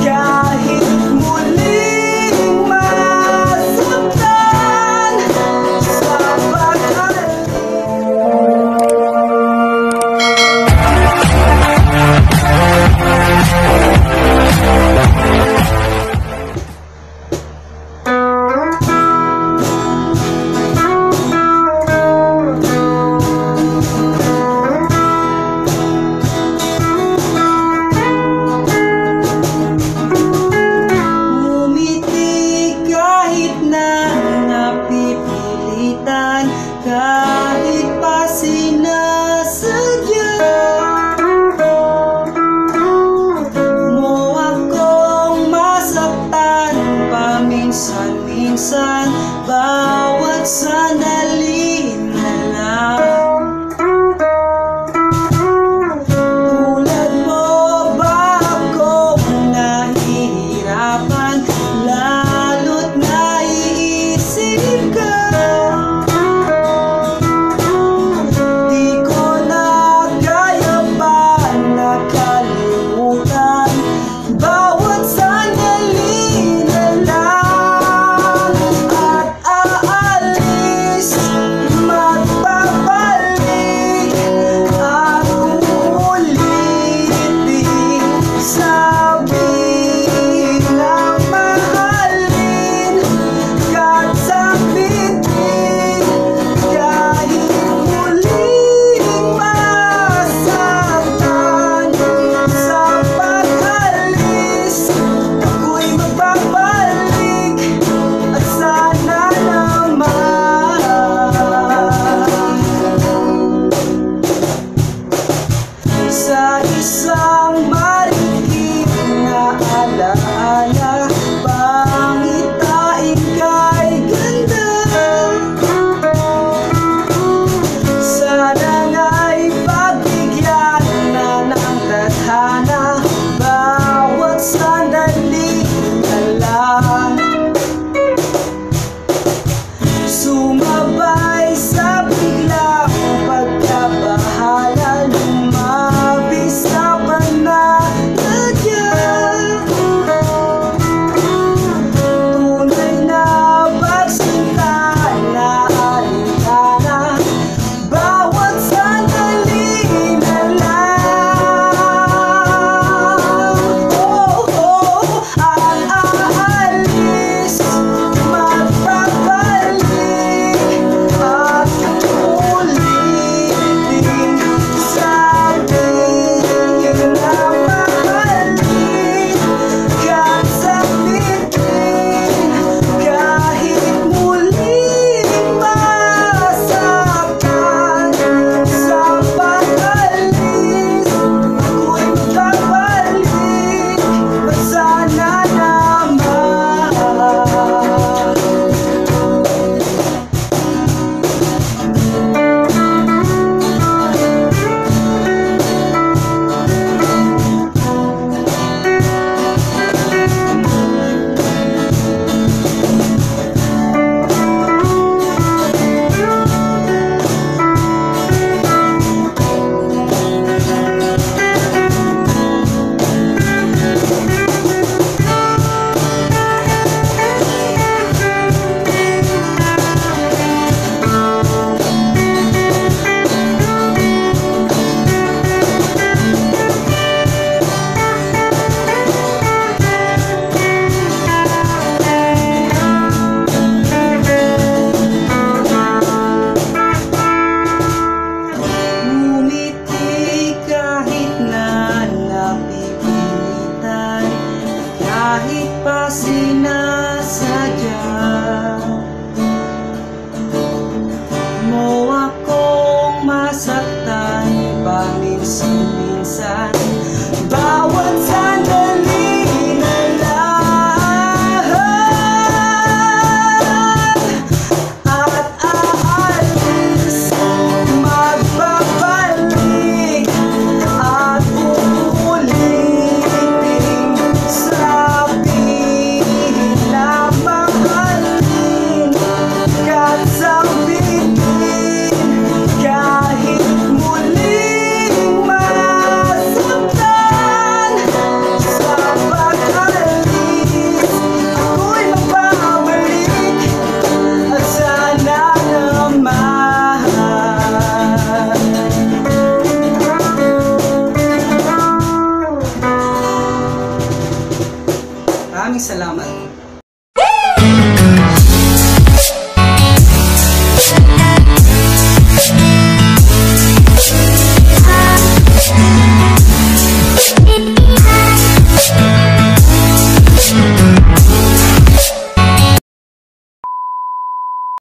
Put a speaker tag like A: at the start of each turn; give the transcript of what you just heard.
A: minsan, bawat sandali na lang. Tulad mo ba akong nahihirapan, lalo't naiisip ka? Di ko na kaya pa nakalimutan bawat sandali na lang. Sa isang marikit na alaala, pangitain kay ganda. Sana nga'y pagbigyan na ng tadhana bawat sandali na lang. Sumabay sa biglang pagkabahala, kahit pa sinasadya mo akong masaktan paminsan-minsan, bawat sandali na lang. At aalis, magbabalik at uulitin, sabihin na mahal salamat.